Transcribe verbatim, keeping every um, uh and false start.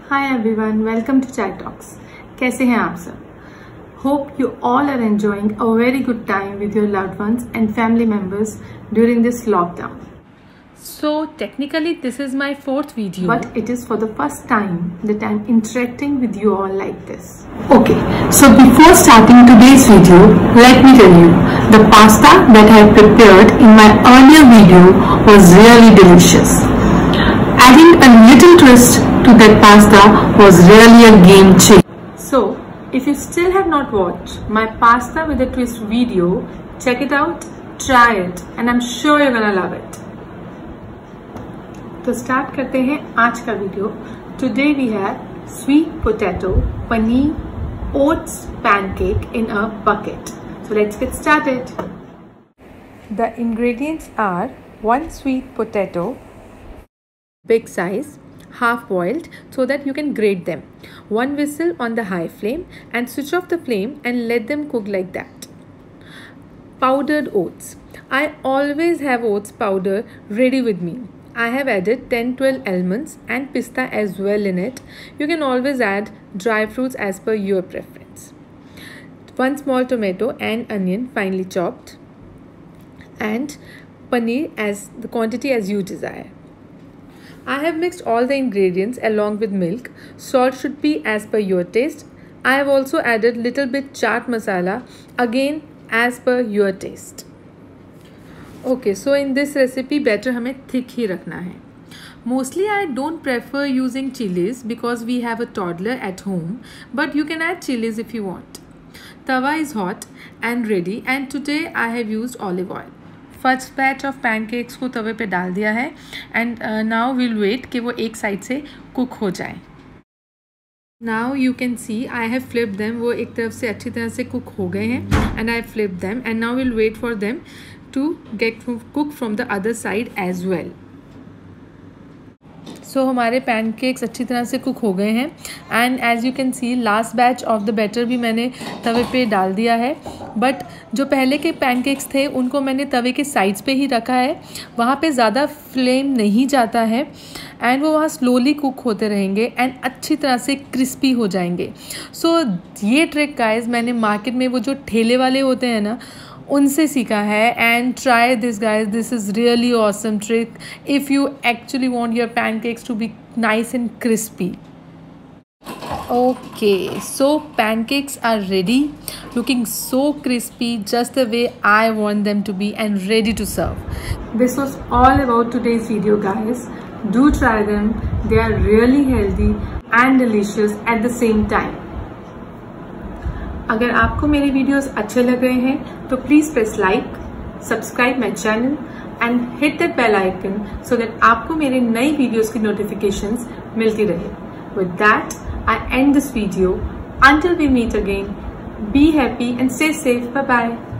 Hi everyone, welcome to Chai Talks. कैसे हैं आप सब? Hope you all are enjoying a very good time with your loved ones and family members during this lockdown. So technically this is my fourth video. But it is for the first time that I'm interacting with you all like this. Okay, so before starting today's video, let me tell you, the pasta that I prepared in my earlier video was really delicious. Adding a little twist to that pasta was really a game changer. So, if you still have not watched my pasta with a twist video, check it out, try it, and I'm sure you're gonna love it. तो start करते हैं आज का video. Today we have sweet potato paneer oats pancake in a bucket. So let's get started. The ingredients are one sweet potato, big size, half boiled so that you can grate them, one whistle on the high flame and switch off the flame and let them cook like that. Powdered oats. I always have oats powder ready with me. I have added ten to twelve almonds and pista as well in it. You can always add dry fruits as per your preference. One small tomato and onion finely chopped, and paneer as the quantity as you desire. I have mixed all the ingredients along with milk. Salt should be as per your taste. I have also added little bit chaat masala, again as per your taste. Okay, so in this recipe batter हमें thick ही रखना है. Mostly I don't prefer using chilies because we have a toddler at home, but you can add chilies if you want. Tawa is hot and ready, and today I have used olive oil. First batch of pancakes को तवे पे डाल दिया है and now will wait कि वो एक side से कुक हो जाए. Now you can see I have flipped them. वो एक तरफ से अच्छी तरह से कुक हो गए हैं and I have flipped them and now will wait for them to get cook from the other side as well. So so, हमारे पैनकेक्स अच्छी तरह से कुक हो गए हैं and as you can see last batch of the batter भी मैंने तवे पे डाल दिया है. बट जो पहले के पैनकेक्स थे उनको मैंने तवे के साइड्स पे ही रखा है. वहाँ पे ज़्यादा फ्लेम नहीं जाता है एंड वो वहाँ स्लोली कुक होते रहेंगे एंड अच्छी तरह से क्रिस्पी हो जाएंगे. सो so, ये ट्रिक गाइस मैंने मार्केट में वो जो ठेले वाले होते हैं ना उनसे सीखा है. And try this guys, this is really awesome trick if you actually want your pancakes to be nice and crispy. Okay, so pancakes are ready, looking so crispy, just the way I want them to be and ready to serve. This was all about today's video guys. Do try them. They are really healthy and delicious at the same time. अगर आपको मेरे videos अच्छे लग रहे हैं तो please press like, subscribe my channel and hit that bell icon so that आपको मेरे नई वीडियोस की नोटिफिकेशंस मिलती रहे. With that, I end this video. Until we meet again, be happy and stay safe. Bye bye.